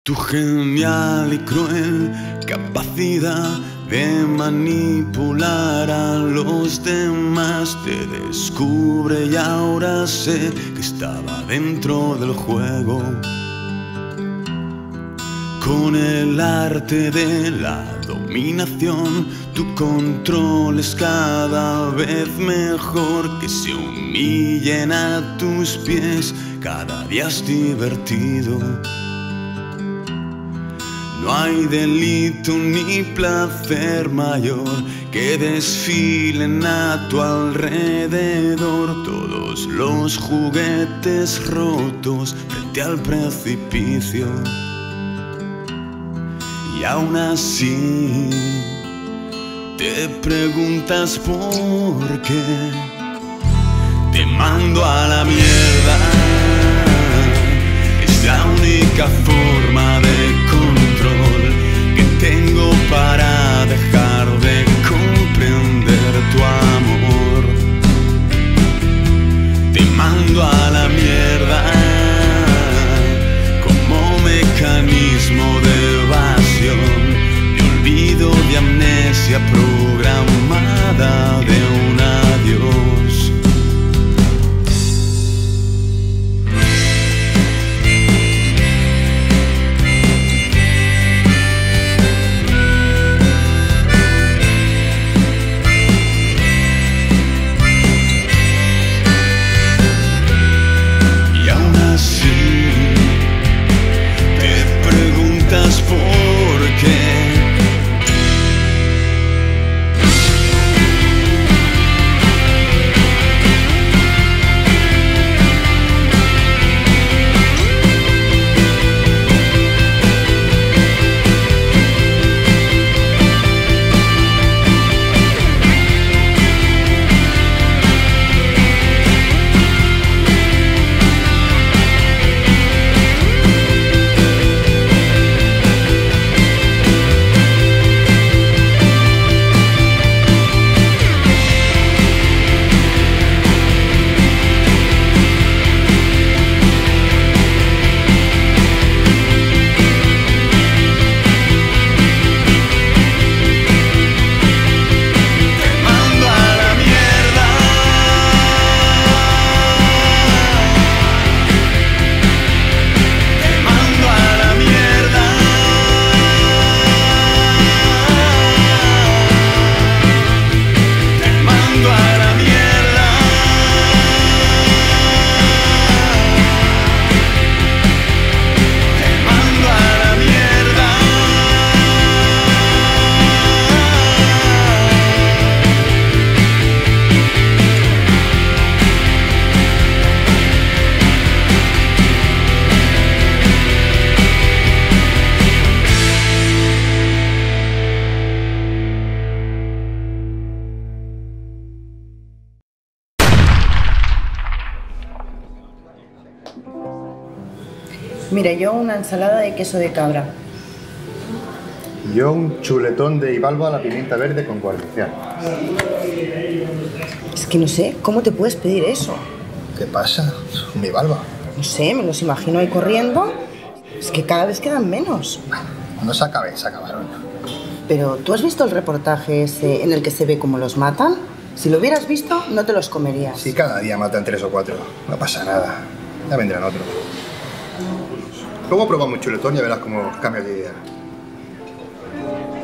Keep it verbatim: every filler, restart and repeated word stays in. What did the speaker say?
Tu genial y cruel capacidad de manipular a los demás te descubre y ahora sé que estaba dentro del juego. Con el arte de la dominación, tu control es cada vez mejor. Que se humillen a tus pies, cada día es divertido. No hay delito ni placer mayor que desfilen a tu alrededor. Todos los juguetes rotos frente al precipicio. Y aún así te preguntas por qué. Te mando a la mierda. Es la única forma de control que tengo para dejar de comprender tu amor. Te mando a la mierda como mecanismo de evasión, de olvido, de amnesia programada, de un adiós. ¿Por qué? Mira, yo una ensalada de queso de cabra. Yo un chuletón de Ibalba a la pimienta verde con guarnición. Es que no sé, ¿cómo te puedes pedir eso? ¿Qué pasa? Un Ibalba. No sé, me los imagino ahí corriendo. Es que cada vez quedan menos. No se acabe, se acabaron. Pero, ¿tú has visto el reportaje ese en el que se ve cómo los matan? Si lo hubieras visto, no te los comerías. Si cada día matan tres o cuatro, no pasa nada. Ya vendrán otros. Luego probamos un chuletón y ya verás cómo cambias de idea.